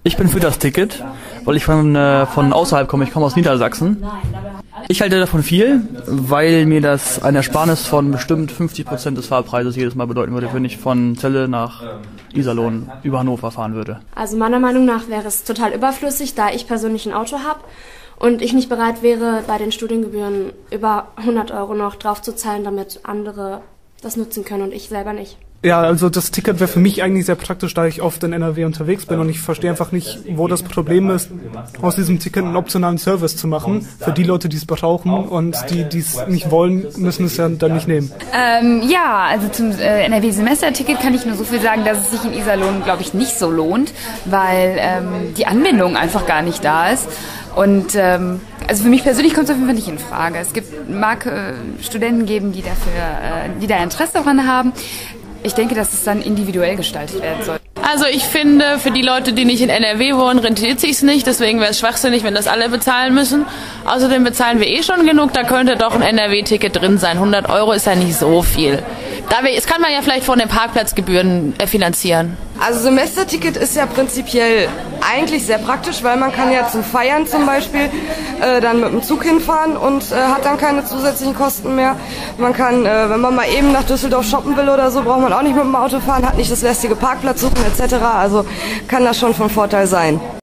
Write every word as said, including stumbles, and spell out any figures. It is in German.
Ich bin für das Ticket, weil ich von, äh, von außerhalb komme. Ich komme aus Niedersachsen. Ich halte davon viel, weil mir das eine Ersparnis von bestimmt fünfzig Prozent des Fahrpreises jedes Mal bedeuten würde, wenn ich von Celle nach Iserlohn über Hannover fahren würde. Also meiner Meinung nach wäre es total überflüssig, da ich persönlich ein Auto habe und ich nicht bereit wäre, bei den Studiengebühren über hundert Euro noch drauf zu zahlen, damit andere das nutzen können und ich selber nicht. Ja, also das Ticket wäre für mich eigentlich sehr praktisch, da ich oft in N R W unterwegs bin und ich verstehe einfach nicht, wo das Problem ist, aus diesem Ticket einen optionalen Service zu machen für die Leute, die es brauchen, und die, die es nicht wollen, müssen es ja dann nicht nehmen. Ähm, ja, also zum äh, N R W-Semesterticket kann ich nur so viel sagen, dass es sich in Iserlohn, glaube ich, nicht so lohnt, weil ähm, die Anbindung einfach gar nicht da ist. Und ähm, also für mich persönlich kommt es auf jeden Fall nicht in Frage. Es gibt, mag äh, Studenten geben, die dafür, äh, die da Interesse daran haben. Ich denke, dass es dann individuell gestaltet werden soll. Also ich finde, für die Leute, die nicht in N R W wohnen, rentiert sich's nicht. Deswegen wäre es schwachsinnig, wenn das alle bezahlen müssen. Außerdem bezahlen wir eh schon genug. Da könnte doch ein N R W-Ticket drin sein. hundert Euro ist ja nicht so viel. Da wir, das kann man ja vielleicht von den Parkplatzgebühren finanzieren. Also Semesterticket ist ja prinzipiell eigentlich sehr praktisch, weil man kann ja zum Feiern zum Beispiel äh, dann mit dem Zug hinfahren und äh, hat dann keine zusätzlichen Kosten mehr. Man kann, äh, wenn man mal eben nach Düsseldorf shoppen will oder so, braucht man auch nicht mit dem Auto fahren, hat nicht das lästige Parkplatz suchen et cetera. Also kann das schon von Vorteil sein.